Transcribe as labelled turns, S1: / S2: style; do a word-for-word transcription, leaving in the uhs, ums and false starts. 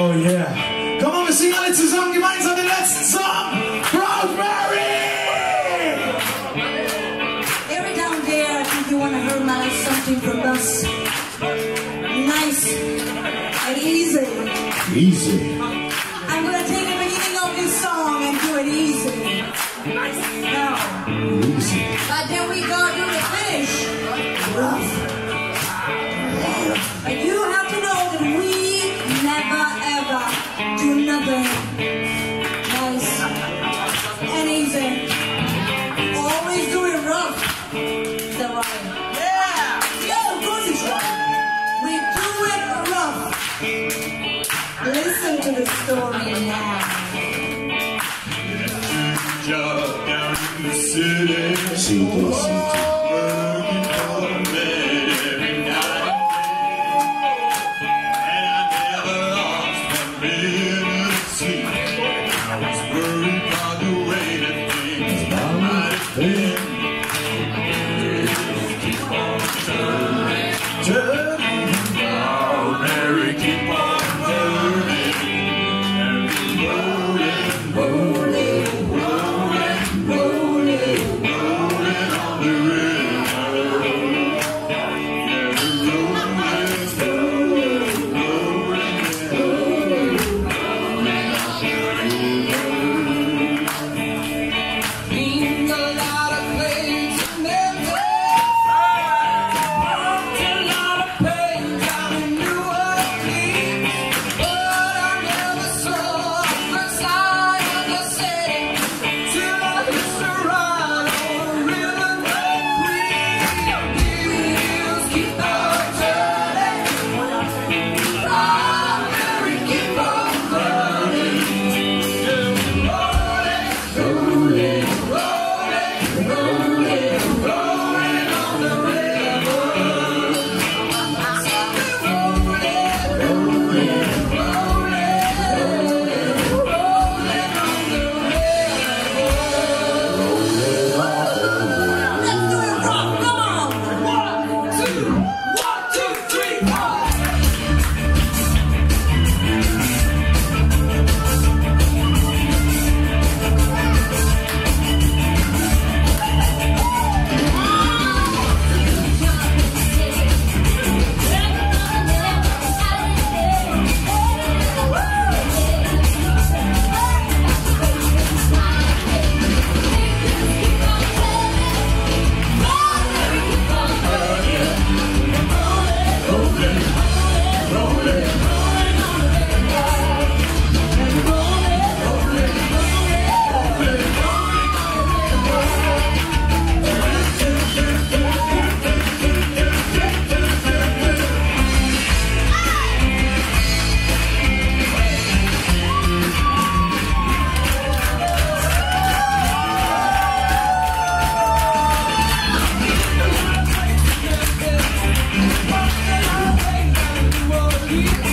S1: Oh yeah. Komm on, wir singen alle zusammen gemeinsam den letzten Song. Proud Mary!
S2: Every down there, I think you want to hear my something from us. Nice and easy.
S1: Easy.
S2: I'm going to take the beginning of this song and do it easy. Nice. Now.
S1: Easy.
S2: But then we go to the finish. Rough. But you have to know that we never ever do nothing nice and easy. Always do it rough. Is that right? Yeah! Yeah, of course it's right. We do it rough. Listen to the story now.
S3: Job down in the city.
S1: City, city.
S3: Working for a bed every night. And I never lost a minute of sleep. I was worried about the way that things might have been. Keep on turning, turning. Oh, Mary, keep on turning. And rolling, rolling, rolling, rolling, rolling on the river. Yeah, rolling, rolling, rolling, rolling, rolling on the river. Been a lot of places and never walked a lot of pain down in New Orleans, but I never saw the side of the city till I used to ride on the river Queen. Wheels keep on turning, oh, Mary, keep on burning. Yeah, rolling, rolling, rolling, rolling on the river. Rolling, rolling, rolling, rolling on the river.
S2: Let's do it rough. Come on.
S3: One, two, one, two, three, four. Yeah.